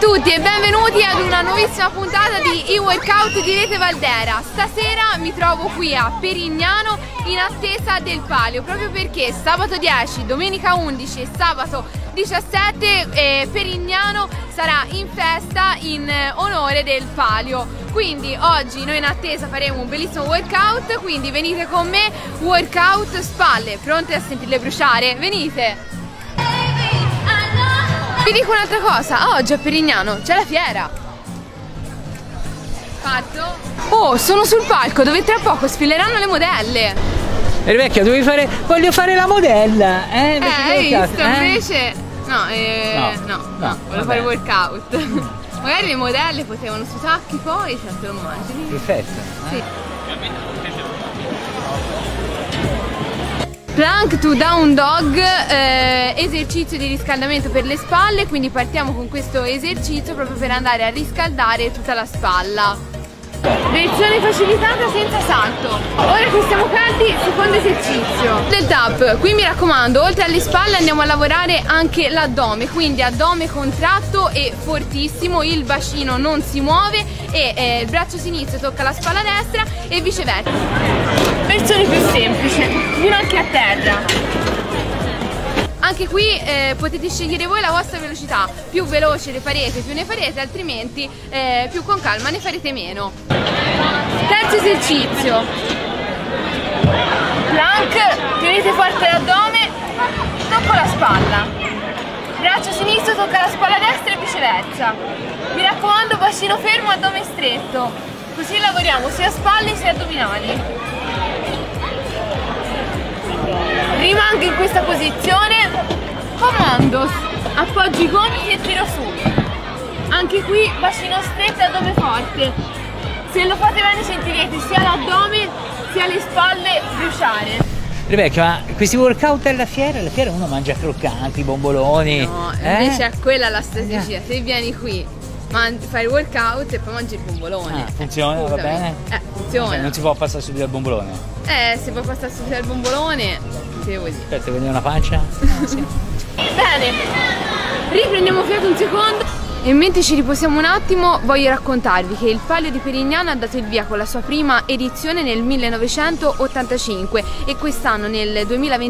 tutti e benvenuti ad una nuovissima puntata di e-workout di Rete Valdera. Stasera mi trovo qui a Perignano in attesa del palio, proprio perché sabato 10, domenica 11 e sabato 17 Perignano sarà in festa in onore del palio. Quindi oggi noi in attesa faremo un bellissimo workout, quindi venite con me, workout spalle, pronte a sentirle bruciare? Venite! Vi dico un'altra cosa, oggi a Perignano c'è la fiera. Parto? Oh, sono sul palco dove tra poco sfileranno le modelle. Vecchia, voglio fare la modella. Hai visto? Invece no, volevo fare workout. Magari le modelle potevano sui sacchi poi, se te lo immagini. Perfetto. Sì. Plank to down dog, esercizio di riscaldamento per le spalle, quindi partiamo con questo esercizio proprio per andare a riscaldare tutta la spalla. Versione facilitata senza salto. Ora che siamo caldi, secondo esercizio del tap. Qui mi raccomando, oltre alle spalle andiamo a lavorare anche l'addome, quindi addome contratto e fortissimo, il bacino non si muove e il braccio sinistro tocca la spalla destra e viceversa. Versione più semplice, ginocchia a terra. Anche qui potete scegliere voi la vostra velocità, più veloce le farete, più ne farete, altrimenti più con calma ne farete meno. Terzo esercizio, plank, tenete forte l'addome, tocco la spalla, braccio sinistro tocca la spalla destra e viceversa. Mi raccomando, bacino fermo, addome stretto, così lavoriamo sia spalle sia addominali. Rimango in questa posizione, comando, appoggio i gomiti e tiro su. Anche qui bacino stretto e addome forte. Se lo fate bene sentirete sia l'addome sia le spalle bruciare. Rebecca, ma questi workout alla fiera uno mangia croccanti, bomboloni. No, invece è quella la strategia. Se vieni qui, fai il workout e poi mangi il bombolone. Funziona, va bene? Funziona. Non si può passare subito al bombolone? Se può passare subito al bombolone, che devo dire? Aspetta, vedi una pancia? Sì. Bene, riprendiamo fiato un secondo. E mentre ci riposiamo un attimo voglio raccontarvi che il Palio di Perignano ha dato il via con la sua prima edizione nel 1985 e quest'anno nel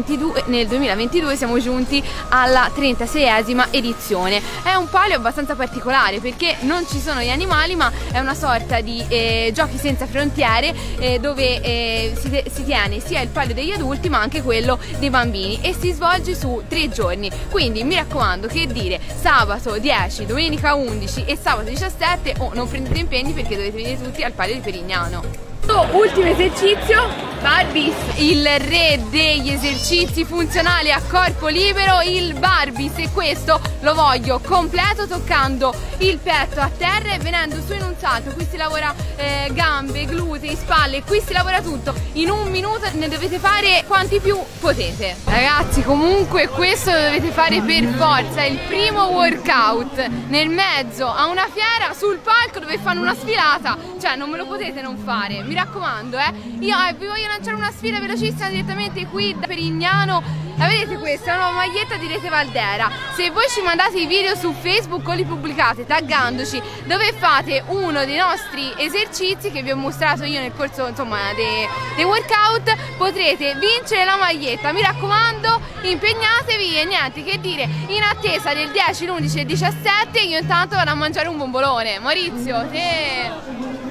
2022 siamo giunti alla 36esima edizione. È un palio abbastanza particolare perché non ci sono gli animali, ma è una sorta di giochi senza frontiere dove si tiene sia il palio degli adulti ma anche quello dei bambini e si svolge su 3 giorni. Quindi mi raccomando, che dire, sabato 10, domenica 11 e sabato 17 non prendete impegni perché dovete venire tutti al Palio di Perignano. Ultimo esercizio, Barbies, il re degli esercizi funzionali a corpo libero, il Barbies, e questo lo voglio completo toccando il petto a terra e venendo su in un salto. Qui si lavora gambe, glutei, spalle, qui si lavora tutto. In un minuto ne dovete fare quanti più potete. Ragazzi, comunque questo lo dovete fare per forza, è il primo workout nel mezzo a una fiera sul palco dove fanno una sfilata, cioè non me lo potete non fare. Mi raccomando, io vi voglio lanciare una sfida velocissima direttamente qui da Perignano. La vedete, questa è una nuova maglietta di Rete Valdera. Se voi ci mandate i video su Facebook o li pubblicate taggandoci dove fate uno dei nostri esercizi che vi ho mostrato io nel corso, insomma, dei workout, potrete vincere la maglietta. Mi raccomando, impegnatevi e niente, che dire, in attesa del 10, l'11 e il 17 io intanto vado a mangiare un bombolone. Maurizio, te...